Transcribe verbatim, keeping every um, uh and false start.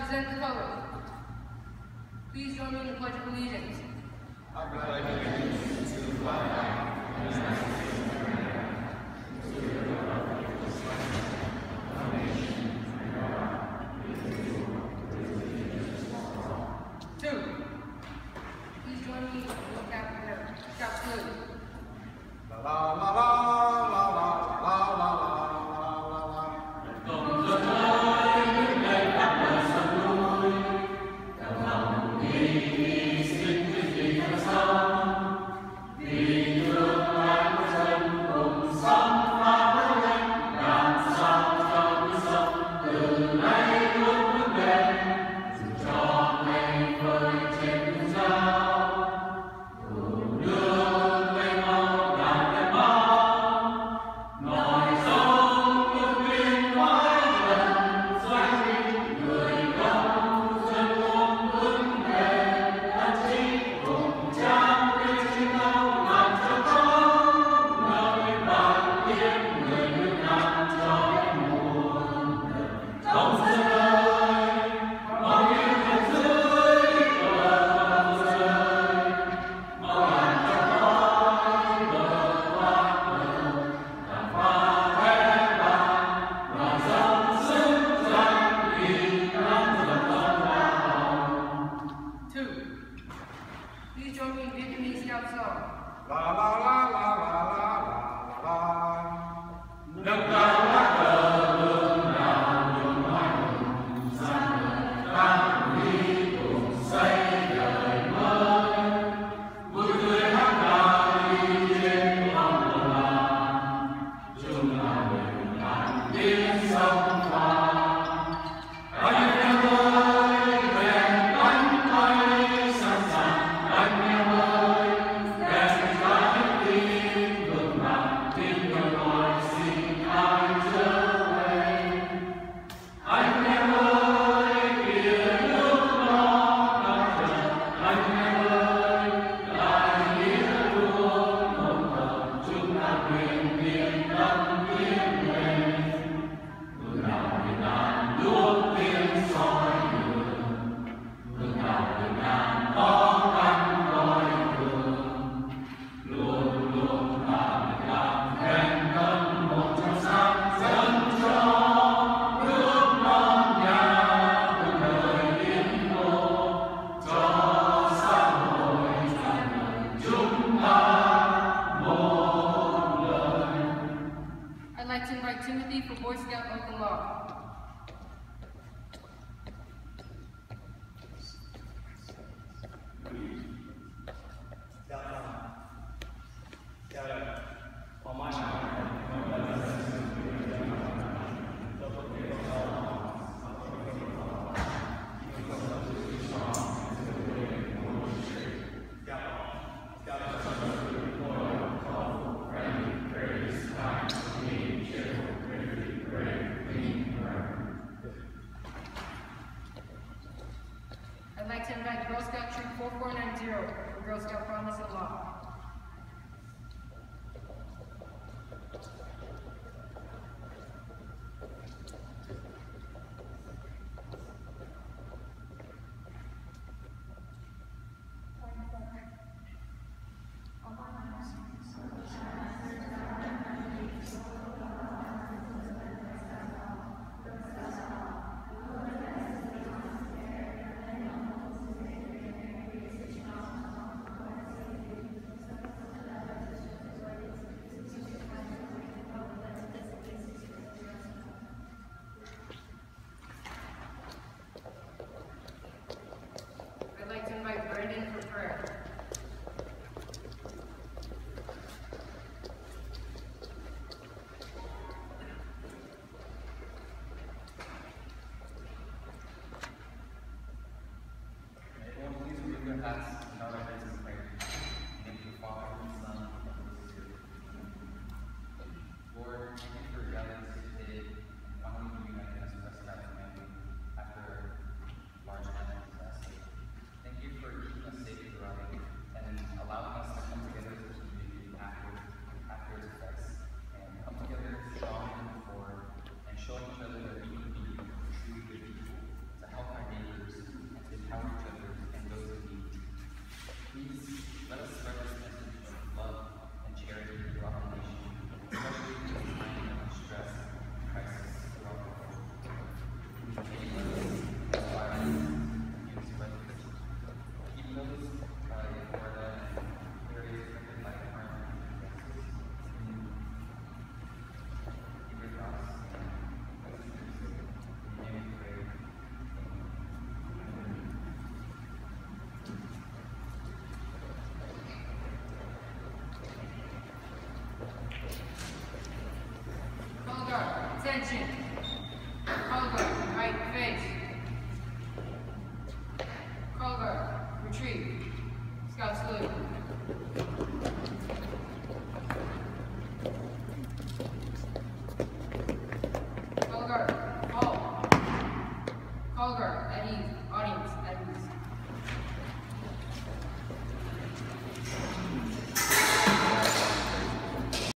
present the colors. Please join me in the Pledge of Allegiance. I pledge allegiance to the flag of the United States of America, to the republic for which it stands, one nation, under God, indivisible, with liberty and justice for all. Two. Please join me in the Captain Captain. La la la la la la la la la. Timothy for Boy Scout Oath and Law. I'd like to invite Girl Scout Troop four four nine zero for Girl Scout Promise and Law. I'd like to invite Brandon for prayer. May everyone please remove their hats and bow their heads in prayer. Thank you, Father, and Son, and Holy Spirit. Lord, thank you for gathering us here today and finally reuniting us with us as a family after large natural disaster. Thank you for keeping us safe throughout it and allowing us to come together as a community after, after its effects and come together stronger than before and showing each other that we can be truly good people to help our neighbors Scott salute.